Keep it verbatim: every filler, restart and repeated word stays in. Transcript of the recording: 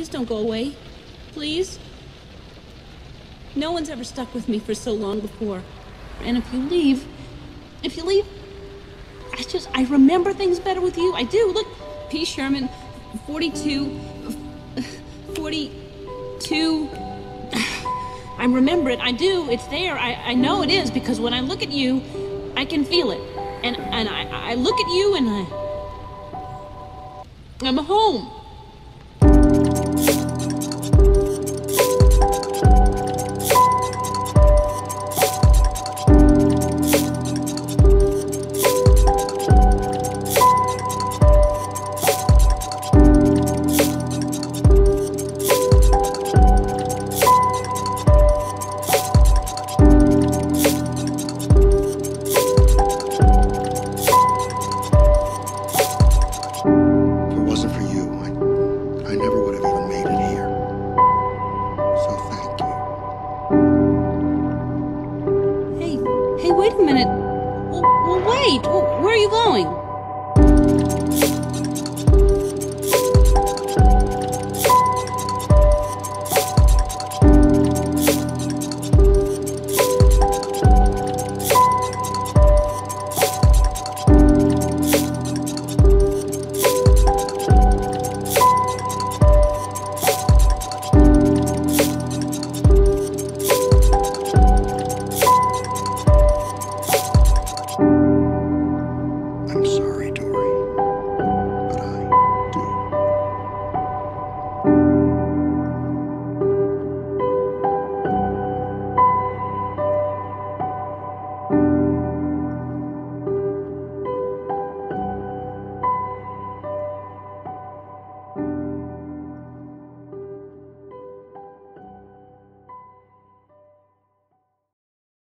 please don't go away. Please? No one's ever stuck with me for so long before. And if you leave, if you leave, I just, I remember things better with you. I do. Look, P. Sherman, forty-two, forty-two. I remember it. I do. It's there. I, I know it is, because when I look at you, I can feel it. And, and I, I look at you and I, I'm home. Wait a minute. Well, well, wait. Where are you going?